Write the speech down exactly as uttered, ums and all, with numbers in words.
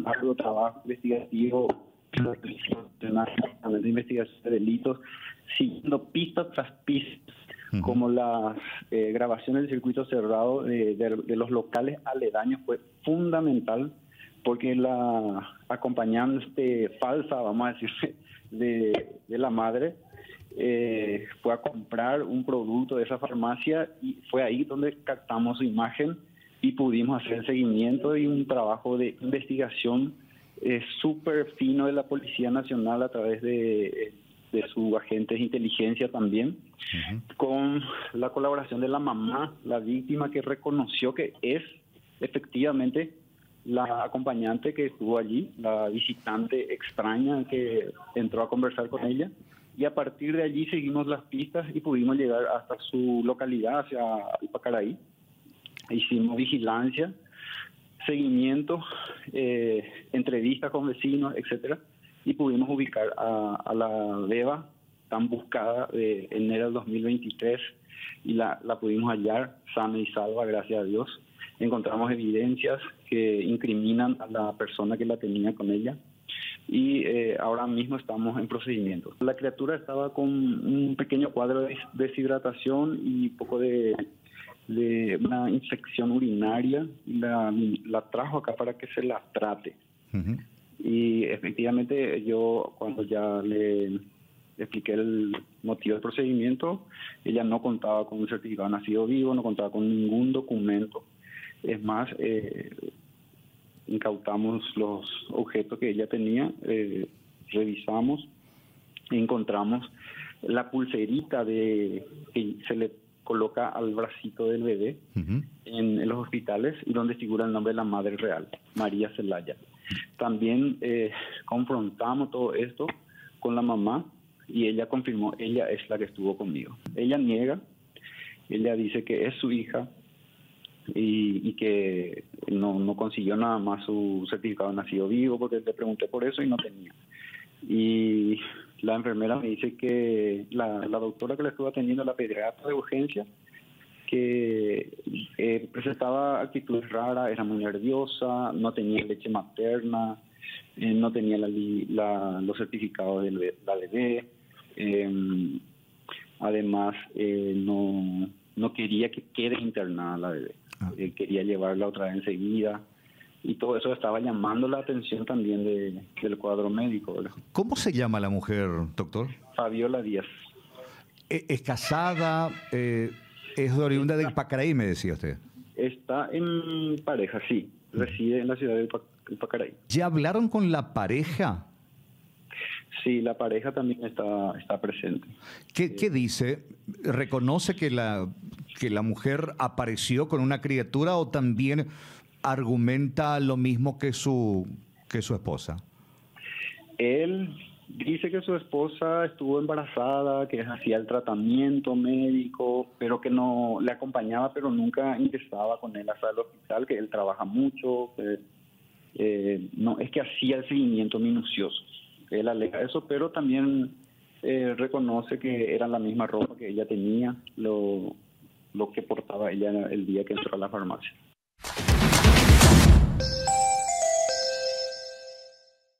un arduo trabajo investigativo de investigación de delitos, siguiendo pista tras pista, uh-huh. como las eh, grabaciones del circuito cerrado de, de, de los locales aledaños fue fundamental, porque la acompañante falsa, vamos a decir, de, de la madre, eh, fue a comprar un producto de esa farmacia y fue ahí donde captamos su imagen y pudimos hacer el seguimiento y un trabajo de investigación eh, súper fino de la Policía Nacional a través de, de sus agentes de inteligencia también, uh-huh. con la colaboración de la mamá, la víctima, que reconoció que es efectivamente la acompañante que estuvo allí, la visitante extraña que entró a conversar con ella, y a partir de allí seguimos las pistas y pudimos llegar hasta su localidad, hacia Pacaraí. Hicimos vigilancia, seguimiento, eh, entrevistas con vecinos, etcétera, y pudimos ubicar a, a la beba tan buscada de enero del dos mil veintitrés y la, la pudimos hallar sana y salva, gracias a Dios. Encontramos evidencias que incriminan a la persona que la tenía con ella y eh, ahora mismo estamos en procedimiento. La criatura estaba con un pequeño cuadro de deshidratación y un poco de, de una infección urinaria y la, la trajo acá para que se la trate. Uh-huh. Y efectivamente yo cuando ya le expliqué el motivo del procedimiento, ella no contaba con un certificado de nacido vivo, no contaba con ningún documento. Es más, eh, incautamos los objetos que ella tenía, eh, revisamos y encontramos la pulserita de que se le coloca al bracito del bebé uh-huh. en, en los hospitales y donde figura el nombre de la madre real, María Celaya. También eh, confrontamos todo esto con la mamá y ella confirmó, ella es la que estuvo conmigo. Ella niega, ella dice que es su hija, Y, y que no, no consiguió nada más su certificado de nacido vivo, porque le pregunté por eso y no tenía. Y la enfermera me dice que la, la doctora que le estuvo atendiendo, la pediatra de urgencia, que eh, presentaba actitudes raras, era muy nerviosa, no tenía leche materna, eh, no tenía la, la, los certificados de la bebé, eh, además eh, no, no quería que quede internada la bebé. Ah. Eh, quería llevarla otra vez enseguida y todo eso estaba llamando la atención también de, del cuadro médico, ¿verdad? ¿Cómo se llama la mujer, doctor? Fabiola Díaz. ¿Es, es casada? Eh, ¿Es de oriunda de Pacaraí, me decía usted? Está en pareja, sí. Reside en la ciudad de Pacaraí. ¿Ya hablaron con la pareja? Sí, la pareja también está, está presente. ¿Qué, eh, ¿Qué dice? ¿Reconoce que la, que la mujer apareció con una criatura o también argumenta lo mismo que su, que su esposa? Él dice que su esposa estuvo embarazada, que hacía el tratamiento médico, pero que no le acompañaba, pero nunca ingresaba con él hasta el hospital, que él trabaja mucho, que, eh, no, es que hacía el seguimiento minucioso. Él alega eso, pero también eh, reconoce que era la misma ropa que ella tenía, lo, lo que portaba ella el día que entró a la farmacia.